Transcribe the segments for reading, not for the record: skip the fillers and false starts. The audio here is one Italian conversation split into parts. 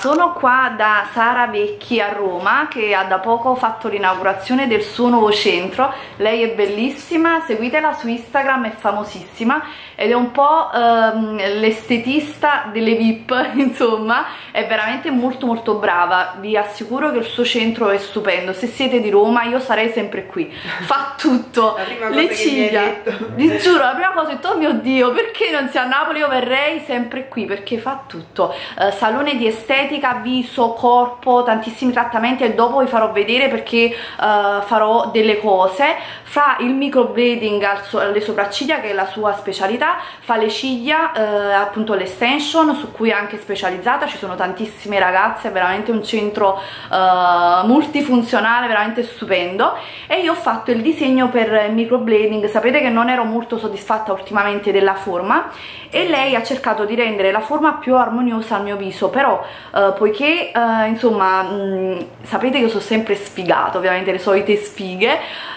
sono qua da Sara Vecchi a Roma, che ha da poco fatto l'inaugurazione del suo nuovo centro. Lei è bellissima, seguitela su Instagram, è famosissima ed è un po' l'estetista delle VIP, insomma, è veramente molto molto brava. Vi assicuro che il suo centro è stupendo. Se siete di Roma io sarei sempre qui, fa tutto, le ciglia, vi giuro, la prima cosa ho detto, oh mio Dio, perché non sia a Napoli? Io verrei sempre qui perché fa tutto, salone di estetica, viso, corpo, tantissimi trattamenti, e dopo vi farò vedere perché farò delle cose. Fa il microblading alle sopracciglia, che è la sua specialità, fa le ciglia, appunto l'extension, su cui è anche specializzata. Ci sono tantissime ragazze, è veramente un centro multifunzionale, veramente stupendo. E io ho fatto il disegno per il microblading. Sapete che non ero molto soddisfatta ultimamente della forma e lei ha cercato di rendere la forma più armoniosa al mio viso, però poiché insomma sapete che io sono sempre sfigata, ovviamente le solite sfighe,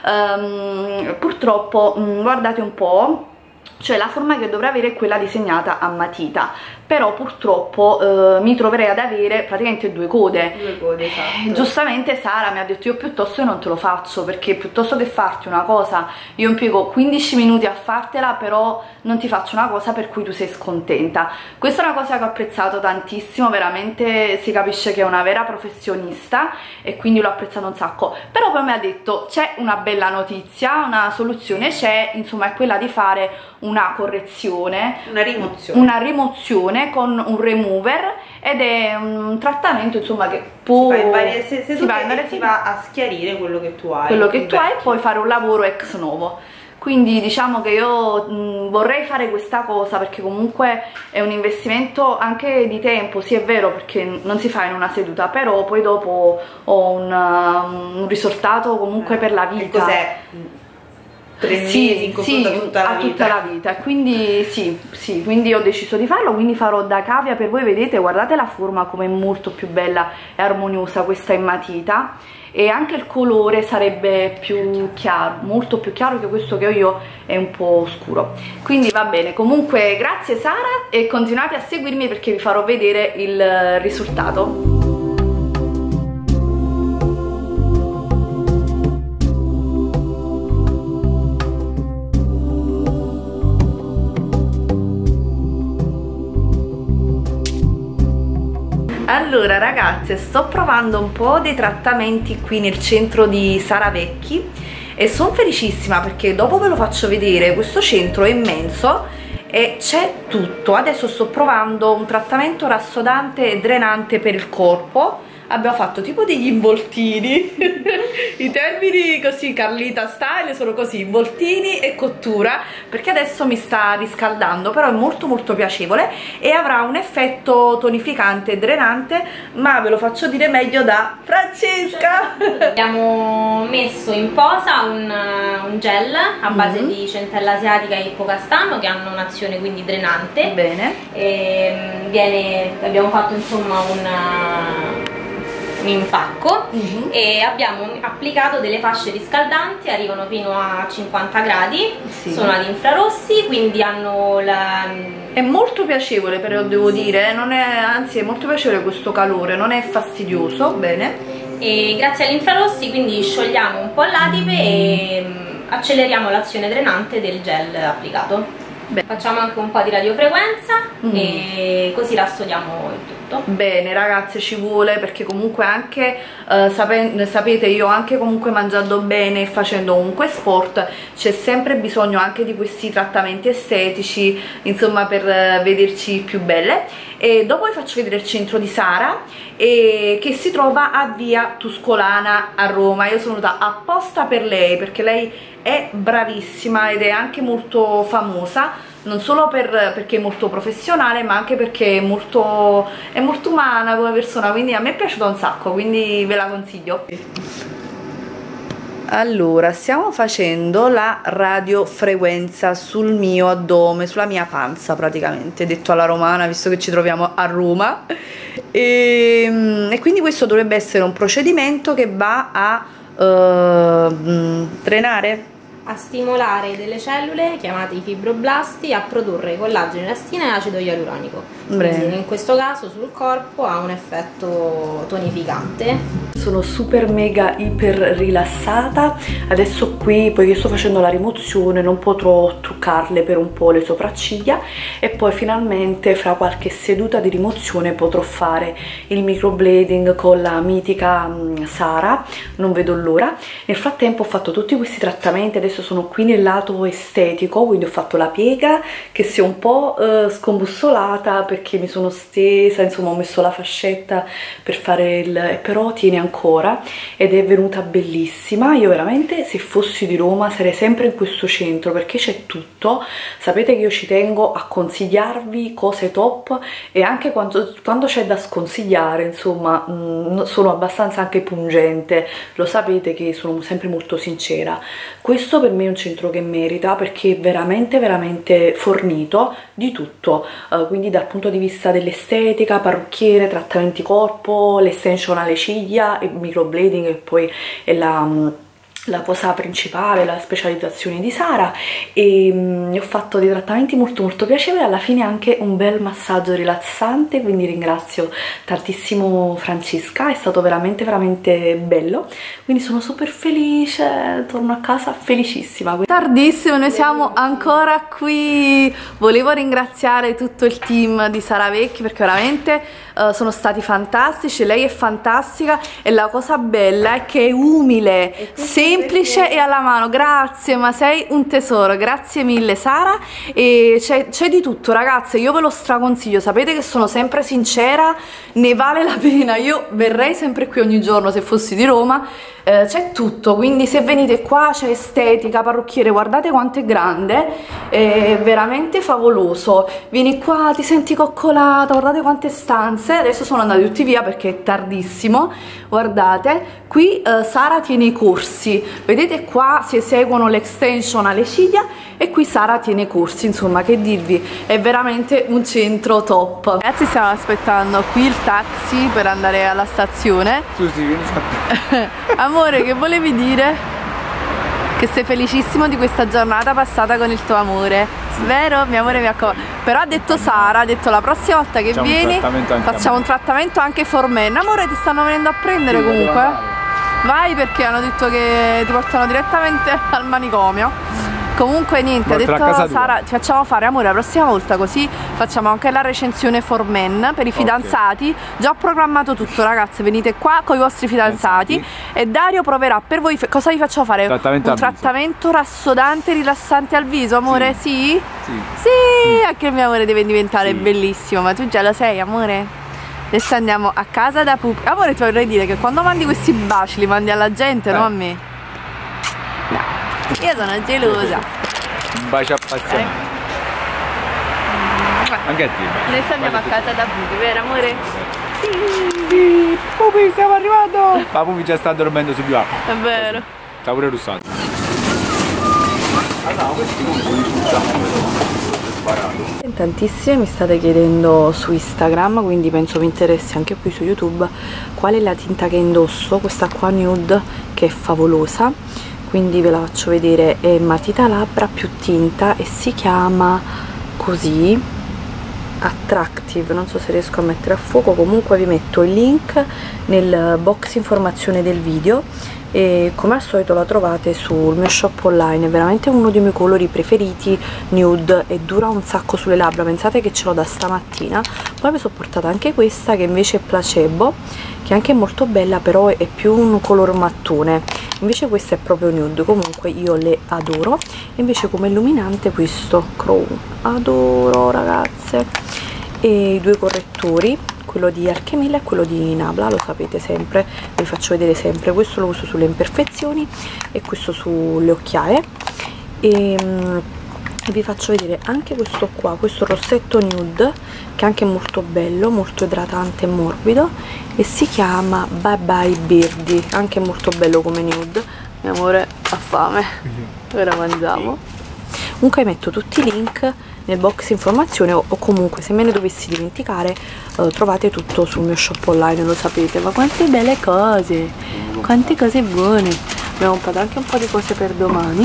purtroppo guardate un po', cioè la forma che dovrei avere è quella disegnata a matita, però purtroppo mi troverei ad avere praticamente due code. Due code, esatto. Giustamente Sara mi ha detto, io piuttosto non te lo faccio, perché piuttosto che farti una cosa, io impiego 15 minuti a fartela, però non ti faccio una cosa per cui tu sei scontenta. Questa è una cosa che ho apprezzato tantissimo, veramente si capisce che è una vera professionista e quindi l'ho apprezzato un sacco. Però poi mi ha detto, c'è una bella notizia, una soluzione c'è, insomma, è quella di fare una correzione, una rimozione con un remover, ed è un trattamento, insomma, che può si va a schiarire quello che tu hai, e poi fare un lavoro ex novo. Quindi diciamo che io vorrei fare questa cosa, perché comunque è un investimento anche di tempo. Sì, è vero, perché non si fa in una seduta, però poi dopo ho un risultato comunque per la vita. Cos'è? 3 mesi in confronto a tutta la vita. Quindi sì, quindi ho deciso di farlo, quindi farò da cavia per voi. Vedete, guardate la forma come è molto più bella e armoniosa questa in matita, e anche il colore sarebbe più chiaro, molto più chiaro, che questo che ho io è un po' scuro. Quindi va bene, comunque grazie Sara, e continuate a seguirmi perché vi farò vedere il risultato. Allora ragazze, sto provando un po' dei trattamenti qui nel centro di Sara Vecchi e sono felicissima perché dopo ve lo faccio vedere. Questo centro è immenso e c'è tutto. Adesso sto provando un trattamento rassodante e drenante per il corpo. Abbiamo fatto tipo degli involtini i termini così Carlita style sono così, involtini e cottura, perché adesso mi sta riscaldando, però è molto molto piacevole e avrà un effetto tonificante e drenante, ma ve lo faccio dire meglio da Francesca. Abbiamo messo in posa un gel a base di centella asiatica e ippocastano, che hanno un'azione quindi drenante. Bene. E abbiamo fatto insomma un impacco e abbiamo applicato delle fasce riscaldanti, arrivano fino a 50 gradi, sono ad infrarossi, quindi hanno è molto piacevole, però devo dire, non è, anzi è molto piacevole questo calore, non è fastidioso. Bene. E grazie agli infrarossi quindi sciogliamo un po' l'adipe e acceleriamo l'azione drenante del gel applicato. Facciamo anche un po' di radiofrequenza e così rassodiamo il tutto. Bene ragazze, ci vuole, perché comunque anche sapete, io anche comunque mangiando bene e facendo comunque sport c'è sempre bisogno anche di questi trattamenti estetici, insomma, per vederci più belle. E dopo vi faccio vedere il centro di Sara, che si trova a via Tuscolana a Roma. Io sono venuta apposta per lei perché lei è bravissima ed è anche molto famosa, non solo perché è molto professionale, ma anche perché è molto umana come persona, quindi a me è piaciuta un sacco, quindi ve la consiglio. Allora, stiamo facendo la radiofrequenza sul mio addome, sulla mia panza praticamente, detto alla romana, visto che ci troviamo a Roma, e quindi questo dovrebbe essere un procedimento che va a drenare, a stimolare delle cellule chiamate i fibroblasti a produrre collagene, elastina e acido ialuronico. Quindi in questo caso sul corpo ha un effetto tonificante. Sono super mega iper rilassata. Adesso qui, poiché sto facendo la rimozione, non potrò truccarle per un po' le sopracciglia e poi finalmente fra qualche seduta di rimozione potrò fare il microblading con la mitica Sara. Non vedo l'ora. Nel frattempo ho fatto tutti questi trattamenti, adesso sono qui nel lato estetico, quindi ho fatto la piega che si è un po' scombussolata perché mi sono stesa, insomma ho messo la fascetta per fare il... però tiene ancora ed è venuta bellissima. Io veramente, se fossi di Roma, sarei sempre in questo centro perché c'è tutto. Sapete che io ci tengo a consigliarvi cose top e anche quando c'è da sconsigliare, insomma, sono abbastanza anche pungente, lo sapete che sono sempre molto sincera. Questo per me è un centro che merita perché è veramente veramente fornito di tutto, quindi dal punto di vista dell'estetica, parrucchiere, trattamenti corpo, l'estension alle ciglia, il microblading e poi è la cosa principale, la specializzazione di Sara, e ho fatto dei trattamenti molto molto piacevoli, alla fine anche un bel massaggio rilassante, quindi ringrazio tantissimo Francesca, è stato veramente veramente bello, quindi sono super felice, torno a casa felicissima. Tardissimo, noi siamo ancora qui. Volevo ringraziare tutto il team di Sara Vecchi perché veramente sono stati fantastici, lei è fantastica e la cosa bella è che è umile, semplice e alla mano. Grazie, ma sei un tesoro, grazie mille Sara. E c'è di tutto ragazze, io ve lo straconsiglio, sapete che sono sempre sincera, ne vale la pena, io verrei sempre qui ogni giorno se fossi di Roma. C'è tutto, quindi se venite qua c'è estetica, parrucchiere, guardate quanto è grande, è veramente favoloso. Vieni qua, ti senti coccolata, guardate quante stanze. Adesso sono andati tutti via perché è tardissimo. Guardate, qui Sara tiene i corsi, vedete qua si eseguono l'extension alle ciglia e qui Sara tiene i corsi, insomma che dirvi, è veramente un centro top. Ragazzi, stiamo aspettando qui il taxi per andare alla stazione. Susi, vieni Amore, che volevi dire? Che sei felicissimo di questa giornata passata con il tuo amore, vero? Mio amore mi accomanda. Però ha detto Sara, ha detto la prossima volta che vieni facciamo un trattamento anche for men. Amore, ti stanno venendo a prendere comunque? Vai, perché hanno detto che ti portano direttamente al manicomio. Comunque niente, ha detto Sara, ci facciamo fare, amore, la prossima volta così facciamo anche la recensione for men per i fidanzati. Già ho programmato tutto ragazze, venite qua con i vostri fidanzati e Dario proverà per voi. Cosa vi facciamo fare? Un trattamento rassodante, rilassante al viso, amore? Sì? Sì, anche il mio amore deve diventare bellissimo, ma tu già lo sei, amore? Adesso andiamo a casa da Pupi. Amore, ti vorrei dire che quando mandi questi baci li mandi alla gente, no a me? No, io sono gelosa. Un bacio appassionato. Anche a te. Adesso andiamo a casa da Pupi, vero amore? Sì, Pupi, stiamo arrivando. Ma Pupi già sta dormendo sul divano. È vero. Sta pure russando. Tantissime mi state chiedendo su Instagram, quindi penso vi interessi anche qui su YouTube, qual è la tinta che indosso. Questa qua nude che è favolosa, quindi ve la faccio vedere, è matita labbra più tinta e si chiama così, Attractive, non so se riesco a mettere a fuoco, comunque vi metto il link nel box informazione del video e come al solito la trovate sul mio shop online. È veramente uno dei miei colori preferiti, nude, e dura un sacco sulle labbra, pensate che ce l'ho da stamattina. Poi mi sono portata anche questa che invece è placebo, che è anche molto bella, però è più un color mattone, invece questa è proprio nude. Comunque io le adoro. Invece come illuminante questo Chrome, adoro ragazze. E i due correttori, quello di Archemilla e quello di Nabla, lo sapete sempre, vi faccio vedere sempre. Questo lo uso sulle imperfezioni e questo sulle occhiaie. E vi faccio vedere anche questo qua, questo rossetto nude, che è anche molto bello, molto idratante e morbido, e si chiama Bye Bye Birdie, anche molto bello come nude. Mio amore ha fame, ora mangiamo. Comunque metto tutti i link nel box informazione o comunque se me ne dovessi dimenticare trovate tutto sul mio shop online, lo sapete. Ma quante belle cose, quante cose buone. Abbiamo comprato anche un po' di cose per domani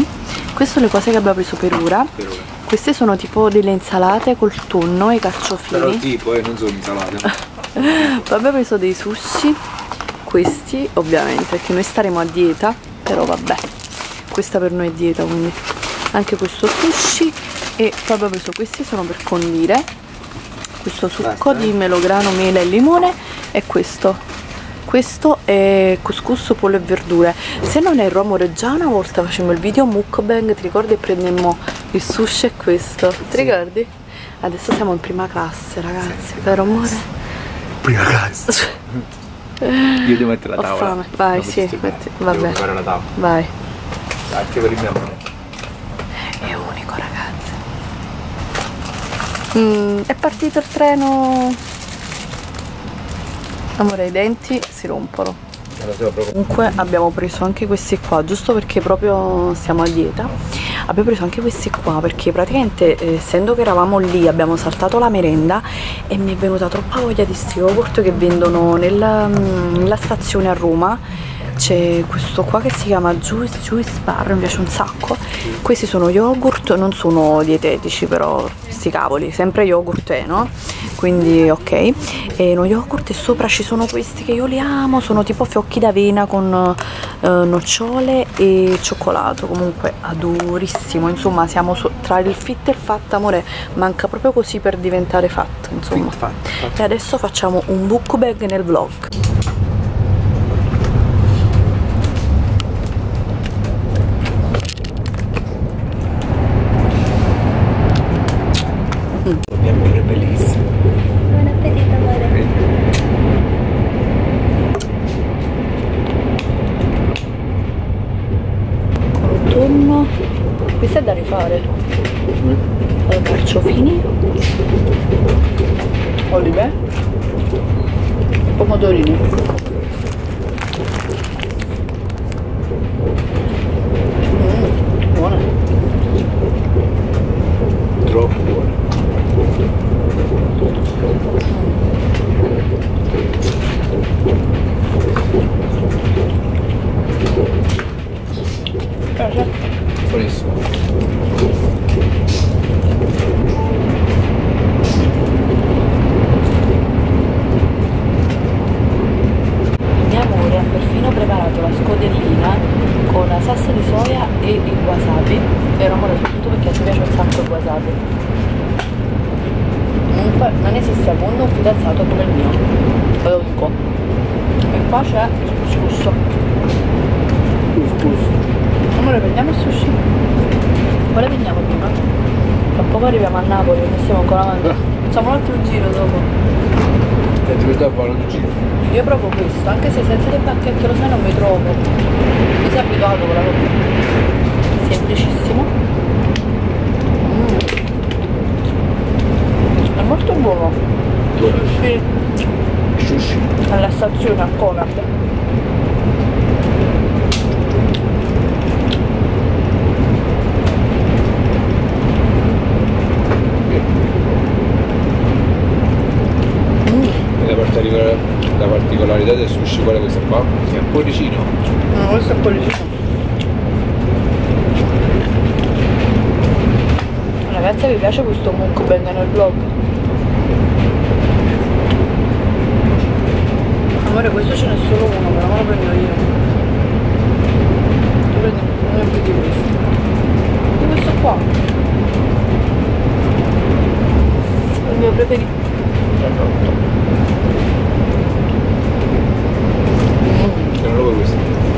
Queste sono le cose che abbiamo preso per ora. Queste sono tipo delle insalate col tonno e i carciofini. Però tipo, non sono insalate. Poi abbiamo preso dei sushi. Questi ovviamente perché noi staremo a dieta, però vabbè, questa per noi è dieta, quindi anche questo sushi. E poi abbiamo preso questi, sono per condire, questo succo di melograno, mele e limone. E questo è couscous, pollo e verdure. Se non erro amore, già una volta facemmo il video mukbang, ti ricordi, e prendemmo il sushi e questo, ti ricordi? Adesso siamo in prima classe ragazzi, vero amore? Prima classe. Io devo mettere la tavola. Fame. Vai, sì, metti, vabbè. Devo fare la tavola. Vai. Anche per il mio amore. È unico ragazzi. È partito il treno. Amore, i denti si rompono. Comunque abbiamo preso anche questi qua, giusto perché proprio siamo a dieta. Abbiamo preso anche questi qua perché praticamente essendo che eravamo lì abbiamo saltato la merenda e mi è venuta troppa voglia di sti yogurt che vendono nella stazione a Roma. C'è questo qua che si chiama Juice Bar, mi piace un sacco. Questi sono yogurt, non sono dietetici però sti cavoli, sempre yogurt è, no? Quindi ok. E uno yogurt e sopra ci sono questi che io li amo, sono tipo fiocchi d'avena con nocciole e cioccolato, comunque adorissimo. Insomma siamo tra il fit e il fat amore, manca proprio così per diventare fat, insomma. E adesso facciamo un mukbang nel vlog. È bellissimo. Buon appetito amore. Con tonno, questo è da rifare. Carciofini, olive, pomodorini. Buona. Troppo buono. Buonissimo. Mio amore ha perfino preparato la scodellina con la salsa di soia e il wasabi. E amore, soprattutto perché a te piace un sacco il wasabi. Comunque non esiste al mondo un fidanzato come il mio, ve lo dico. E qua c'è il couscous. Amore, prendiamo il sushi? Quale prendiamo prima? Tra poco arriviamo a Napoli, non stiamo ancora mangiando. Facciamo un altro giro dopo. Ti vedo a fare un giro. Io provo questo, anche se senza le bacchette lo sai non mi trovo. Mi sei abituato con la cosa. Semplicissimo. È molto buono. Sì. Sushi. Alla stazione a Conad. La particolarità del sushi qual è questa qua? È un cuoricino. No, questo è un cuoricino. Ragazzi, vi piace questo mukbang nel vlog? Amore, questo ce n'è solo uno, però me lo prendo io. Tu prendi uno più di questo. Di questo qua. È il mio preferito. Non lo questo.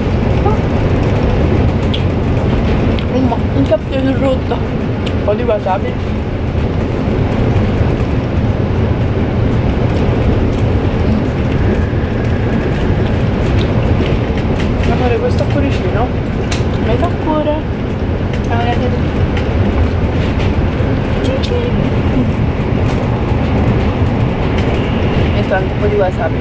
Un cappio di rotta. Un po' di wasabi. Amore, questo cuoricino metà cuore. Metto anche un po' di wasabi.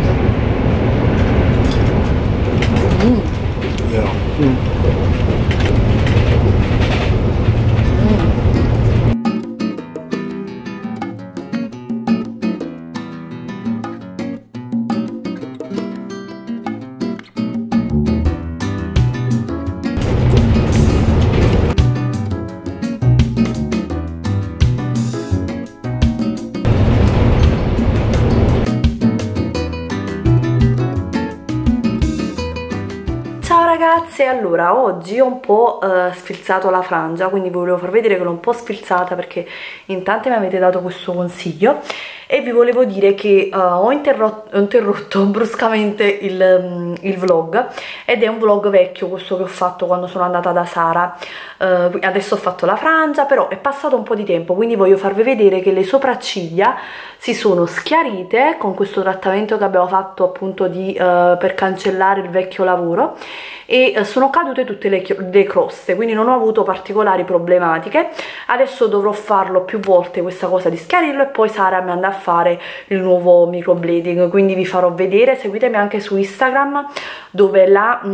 ragazze, allora oggi ho un po' sfilzato la frangia, quindi vi volevo far vedere che l'ho un po' sfilzata perché in tante mi avete dato questo consiglio, e vi volevo dire che ho interrotto bruscamente il vlog, ed è un vlog vecchio questo che ho fatto quando sono andata da Sara. Adesso ho fatto la frangia, però è passato un po' di tempo, quindi voglio farvi vedere che le sopracciglia si sono schiarite con questo trattamento che abbiamo fatto appunto per cancellare il vecchio lavoro, e sono cadute tutte le croste, quindi non ho avuto particolari problematiche. Adesso dovrò farlo più volte questa cosa di schiarirlo, e poi Sara mi andrà a fare il nuovo microblading, quindi vi farò vedere. Seguitemi anche su Instagram, dove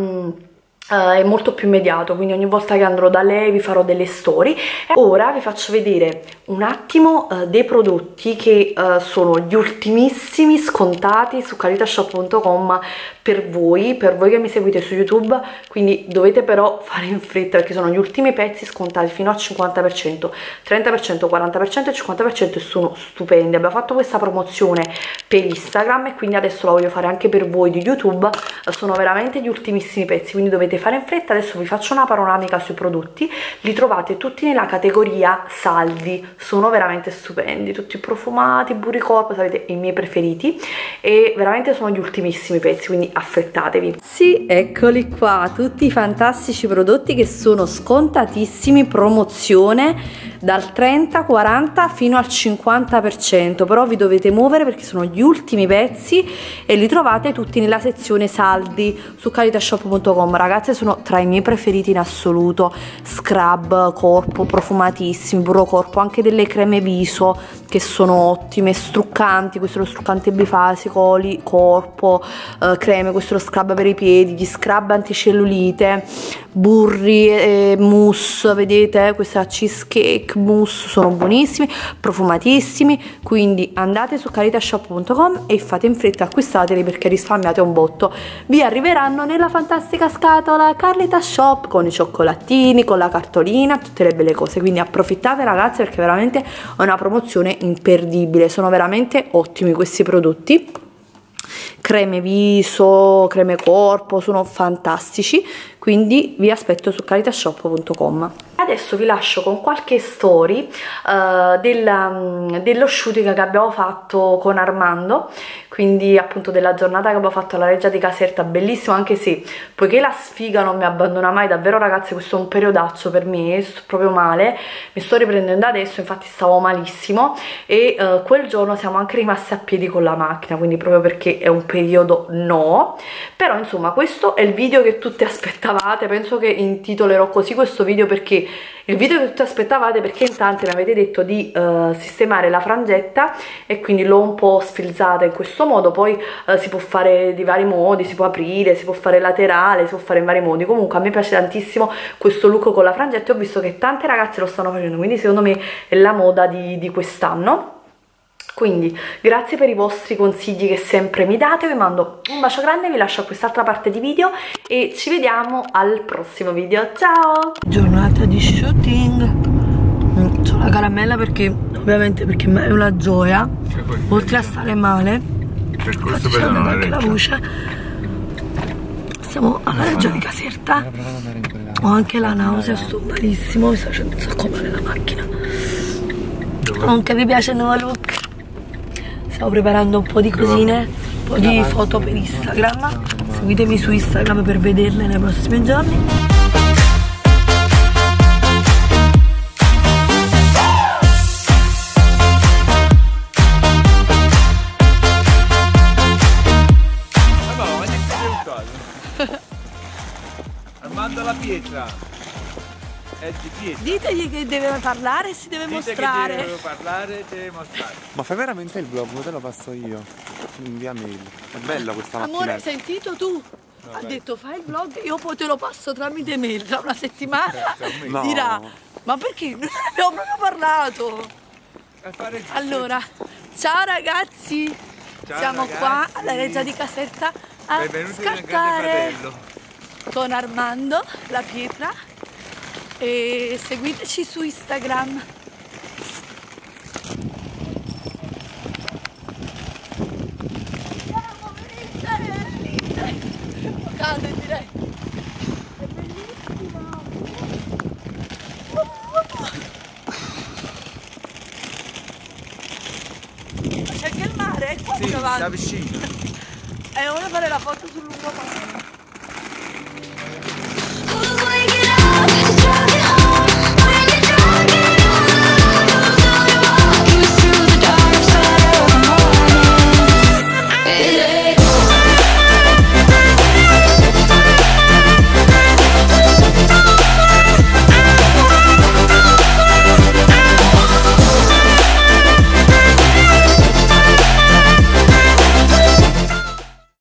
è molto più immediato, quindi ogni volta che andrò da lei vi farò delle storie. Ora vi faccio vedere un attimo dei prodotti che sono gli ultimissimi scontati su caritashop.com per voi che mi seguite su YouTube, quindi dovete però fare in fretta perché sono gli ultimi pezzi scontati fino al 50%, 30%, 40% e 50%, e sono stupendi. Abbiamo fatto questa promozione per Instagram e quindi adesso la voglio fare anche per voi di YouTube. Sono veramente gli ultimissimi pezzi, quindi dovete fare in fretta. Adesso vi faccio una panoramica sui prodotti, li trovate tutti nella categoria saldi, sono veramente stupendi, tutti profumati, burricorpo, sapete, i miei preferiti, e veramente sono gli ultimissimi pezzi, quindi affrettatevi. Sì, eccoli qua, tutti i fantastici prodotti che sono scontatissimi, promozione dal 30, 40 fino al 50%, però vi dovete muovere perché sono gli ultimi pezzi e li trovate tutti nella sezione saldi su caritashop.com. ragazze, sono tra i miei preferiti in assoluto. Scrub corpo profumatissimi, burro corpo, anche delle creme viso che sono ottime, struccanti, questo è lo struccante bifasico, corpo, creme, questo è lo scrub per i piedi, gli scrub anticellulite, burri, mousse, vedete, questa cheesecake mousse, sono buonissimi, profumatissimi, quindi andate su caritashop.com e fate in fretta, acquistateli perché risparmiate un botto. Vi arriveranno nella fantastica scatola Carlita Shop con i cioccolatini, con la cartolina, tutte le belle cose, quindi approfittate ragazzi perché veramente è una promozione imperdibile, sono veramente ottimi questi prodotti. Creme viso, creme corpo, sono fantastici, quindi vi aspetto su caritashop.com. Adesso vi lascio con qualche story dello shooting che abbiamo fatto con Armando, quindi appunto della giornata che abbiamo fatto alla Reggia di Caserta, bellissimo, anche se poiché la sfiga non mi abbandona mai, davvero ragazzi questo è un periodaccio per me, sto proprio male, mi sto riprendendo adesso, infatti stavo malissimo, e quel giorno siamo anche rimasti a piedi con la macchina, quindi proprio perché è un periodo no, però insomma questo è il video che tutti aspettavate, penso che intitolerò così questo video perché il video che tutti aspettavate, perché in tanti mi avete detto di sistemare la frangetta e quindi l'ho un po' sfilzata in questo modo. Poi si può fare di vari modi, si può aprire, si può fare laterale, si può fare in vari modi. Comunque a me piace tantissimo questo look con la frangetta e ho visto che tante ragazze lo stanno facendo, quindi secondo me è la moda di quest'anno. Quindi grazie per i vostri consigli che sempre mi date, vi mando un bacio grande, vi lascio a quest'altra parte di video e ci vediamo al prossimo video, ciao! Giornata di shooting, c'ho la caramella perché ovviamente perché è una gioia, oltre a stare male, infatti c'è anche la voce, siamo alla Reggia di Caserta, ho anche la nausea, sto malissimo, mi sta facendo un sacco male la macchina, comunque vi piace il nuovo look? Stiamo preparando un po' di cosine, un po' di foto per Instagram. Seguitemi su Instagram per vederle nei prossimi giorni. Armando la pietra. È di pietra. Ditegli che deve parlare e si deve mostrare. Che deve parlare e deve mostrare. Ma fai veramente il vlog? Te lo passo io. Via mail. È bella questa macchina. Amore, hai sentito tu? No, ha detto fai il vlog, io poi te lo passo tramite mail. Tra una settimana no. Dirà ma perché? Non abbiamo proprio parlato. Allora, ciao ragazzi. Ciao siamo ragazzi. Qua alla Reggia di Caserta a scattare con Armando la pietra. E seguiteci su Instagram. Cade direi. davanti. Da vicino. E voglio fare la foto sul lungomare.